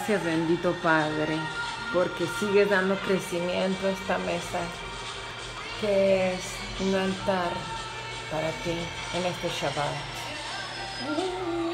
Gracias, bendito Padre, porque sigues dando crecimiento a esta mesa, que es un altar para ti en este Shabbat.